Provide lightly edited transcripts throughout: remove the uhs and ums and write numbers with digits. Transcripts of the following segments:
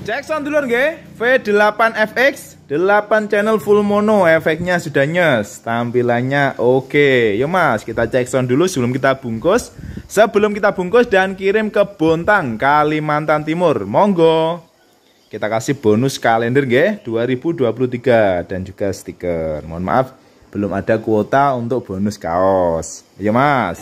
Cek sound dulu nggih. V8FX 8 channel full mono, efeknya sudah nyes, tampilannya oke. Yo Mas, kita cek sound dulu sebelum kita bungkus. Sebelum kita bungkus dan kirim ke Bontang, Kalimantan Timur. Monggo. Kita kasih bonus kalender nggih 2023 dan juga stiker. Mohon maaf belum ada kuota untuk bonus kaos. Yo Mas.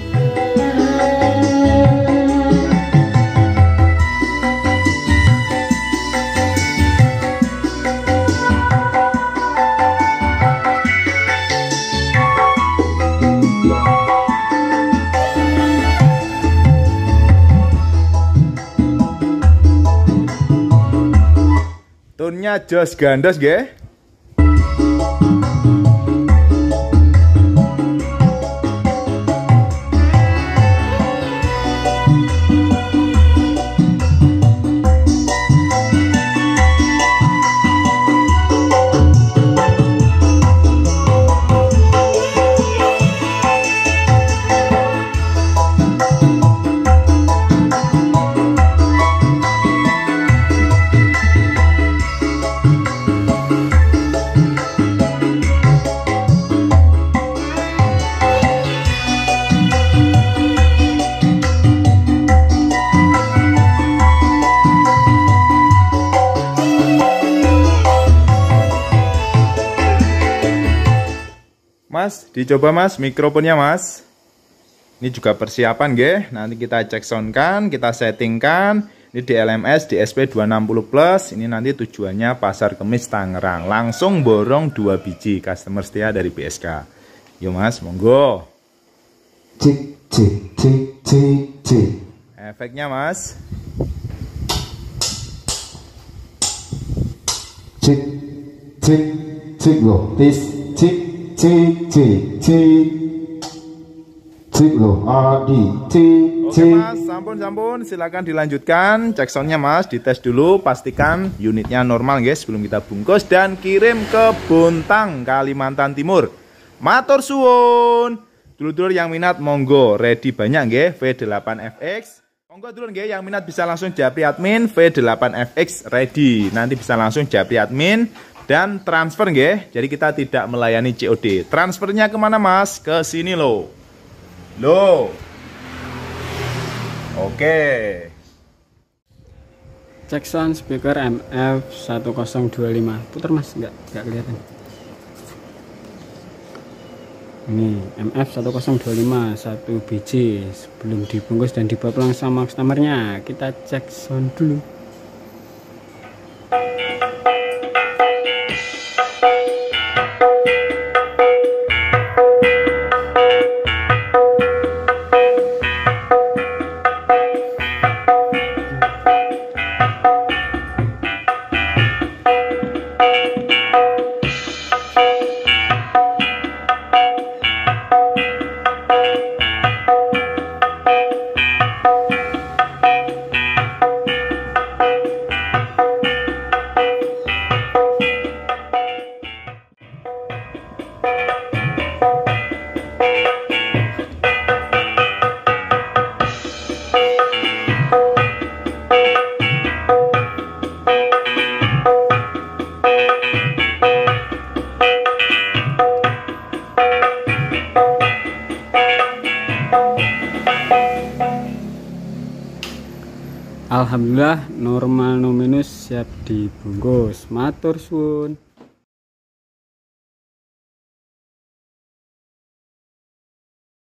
Tunnya jos gandos nggih. Mas, dicoba Mas mikrofonnya Mas. Ini juga persiapan nggih. Nanti kita cek sound kan, kita settingkan. Ini di LMS DSP 260 Plus. Ini nanti tujuannya Pasar Kemis Tangerang. Langsung borong 2 biji customer setia dari BSK. Yo Mas, monggo. Cik cik cik cik cik. Efeknya Mas. Cik cik cik loh. Tis cik cik cik cik cik loh. Adi cik Oke cik. Mas, sampun silakan dilanjutkan. Cek soundnya Mas, dites dulu, pastikan unitnya normal guys sebelum kita bungkus dan kirim ke Bontang, Kalimantan Timur. Matur suwun. Dulur-dulur yang minat monggo, ready banyak nggih V8FX. Monggo dulur nggih yang minat bisa langsung japri admin V8FX ready. Nanti bisa langsung japri admin dan transfer nggih. Jadi kita tidak melayani COD. Transfernya kemana Mas? Ke sini loh. Loh. Oke. Cek sound speaker MF1025. Putar Mas, enggak kelihatan. Ini MF1025 1 biji. Sebelum dibungkus dan dibawa pulang sama customernya, kita cek sound dulu. Alhamdulillah normal no minus siap dibungkus. Matur suwun.